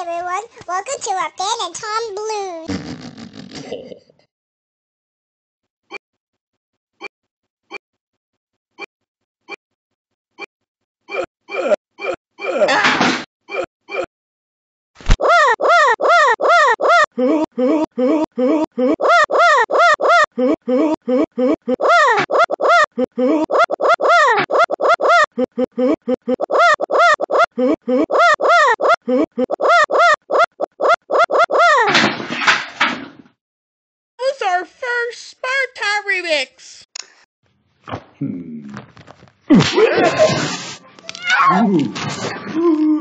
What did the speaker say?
everyone. Welcome to our Ben and Tom Blues. This is our first Sparta remix. Ooh.